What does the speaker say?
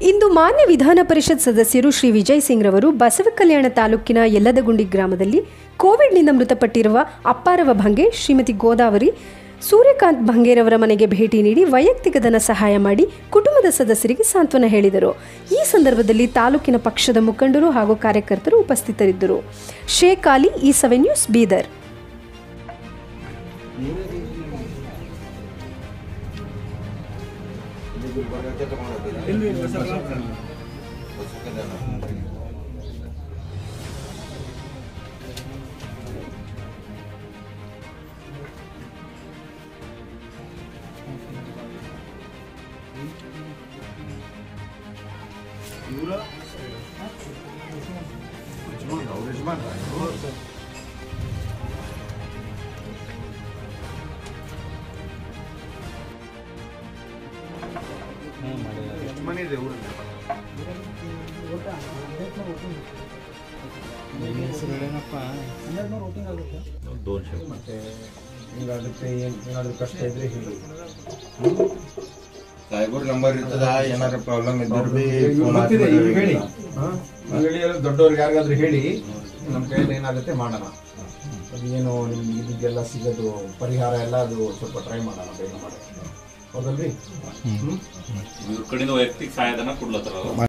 ಇಂದು ಮಾನ್ಯ ವಿಧಾನ ಪರಿಷತ್ ಸದಸ್ಯರು ಶ್ರೀ ವಿಜಯ್ ಸಿಂಗ್ ರವರು ಬಸವಕಲ್ಯಾಣ ತಾಲೂಕಿನ ಯಲ್ಲದಗುಂಡಿ ಗ್ರಾಮದಲ್ಲಿ ಕೋವಿಡ್ನಿಂದ ಮೃತಪಟ್ಟಿರುವ ಅಪ್ಪಾರವ ಭಂಗೆ ಶ್ರೀಮತಿ ಗೋದಾವರಿ ಸೂರ್ಯಕಾಂತ್ ಭಂಗೇರವರ ಮನೆಗೆ ಭೇಟಿ ನೀಡಿ ವೈಯಕ್ತಿಕ ಧನ ಸಹಾಯ ಮಾಡಿ ಕುಟುಂಬದ ಸದಸ್ಯರಿಗೆ ಸಾಂತ್ವನ ಹೇಳಿದರು. ಈ ಸಂದರ್ಭದಲ್ಲಿ ತಾಲೂಕಿನ ಪಕ್ಷದ ಮುಖಂಡರು ಹಾಗೂ ಕಾರ್ಯಕರ್ತರು ಉಪಸ್ಥಿತರಿದ್ದರು. Sheikh Ali, E7 news, Bidar. ಸಾಹೇಬ್ರ ನಂಬರ್ ಇರ್ತದ, ಏನಾರ ಪ್ರಾಬ್ಲಮ್ ಇದ್ರೆ ಹೇಳಿ, ದೊಡ್ಡವ್ರಿಗೆ ಯಾರಿಗಾದ್ರೂ ಹೇಳಿ, ನಮ್ಮ ಕೈಯಲ್ಲಿ ಏನಾಗುತ್ತೆ ಮಾಡೋಣ. ಅದೇನು ನಿಮ್ಗೆ ಇದಕ್ಕೆಲ್ಲ ಸಿಗೋದು ಪರಿಹಾರ ಎಲ್ಲ ಅದು ಸ್ವಲ್ಪ ಟ್ರೈ ಮಾಡೋಣ, ಬೇಗ ಮಾಡೋಣ. ಹೌದಲ್ರಿ? ಇವ್ರ ಕಡೆಯಿಂದ ವೈಯಕ್ತಿಕ ಸಹಾಯಧನ ಕೊಡ್ಲತ್ತಾರ.